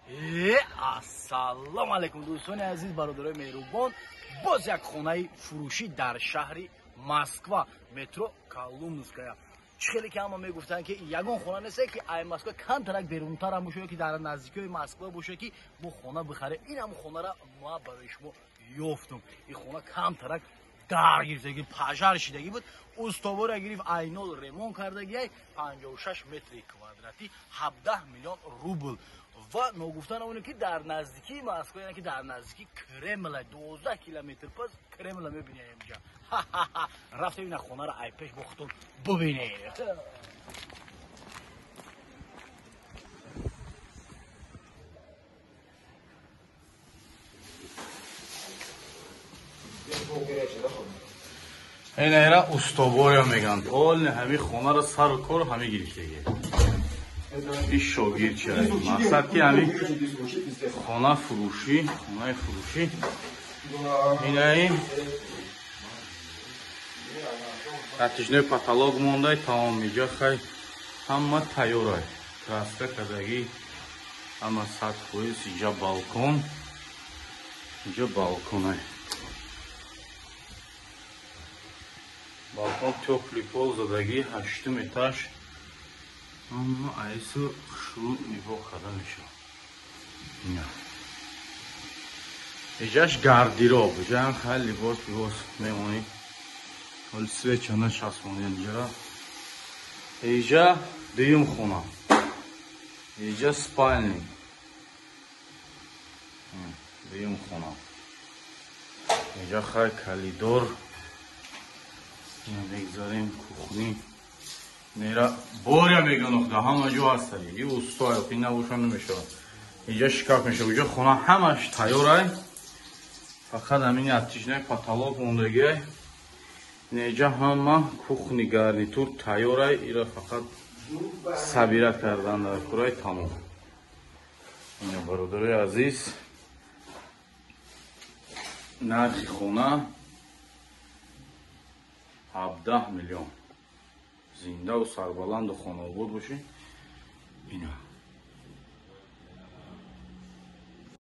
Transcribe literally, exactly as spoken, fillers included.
ассалому алайкум дӯстони азиз, бародарои меҳрубон. Боз як хонаи фурӯшӣ дар шаҳри Москва, метро Колумнская. Чӣ хеле ки ҳама мегуфтанд ки ягон хона нест ки ай Москва камтарак берунтар ҳам бошад ки дар наздикиҳои Москва бошад ки бо хона бихарем. Ин ҳам хонара ма барои шумо ёфтум. Ин хона камтарак дар гирифтаги пажар шидаги буд. Устобора гирифт айнол ремонт кардагиай панҷоҳу шаш метри квадратӣ ҳабдаҳ миллион рубл. Ва ногуфтан оне ки дар наздикии Москва, яъне ки дар наздикии Кремля дувоздаҳ километр пас Кремля мебинем инҷа. Рафтем ина хонара ай пеш бо худтон бубинед. Энаера устобоя меган. Олне ҳами хонара сару кор ҳами гирифтаги. иш шогирд чарай. Мақсад ки ҳами хона фурӯшӣ, хонаи фурӯшӣ. Инаи натиҷаи потолок мондай тамом иҷа хай ҳама тайёрай. Краска кардаги ҳама сатҳои иҷа балкон. Иҷа балконай. Балкон тёплый пол задаги ҳаштум этаж. Аммо айсу шу нигоҳ карда мешавад. Ина. Иҷаш гардероб, иҷаам хай либос либос мемонӣ. Ҳоли свеча начаспонид иҷа. Иҷа дуюм хона. Иҷа спальник. Дуюм хона. Иҷа хай калидор. Мегзарем кухни. Нера боря меганохта ҳама ҷо ҳастади. И устоя ки набошам намешавад. Иҷа шикаф мешавад. Иҷа хона ҳамаш тайёрай. Фақат ҳамин натиҷаи потолок мондагиай. Иҷа ҳама кухни гарнитур тайёрай. Ира фақат сабира кардан дар курай тамом. Ина бародарои азиз, нархи хона ҳабдаҳ миллион. Зиндаву сарбаланду хонобод бошед. Ина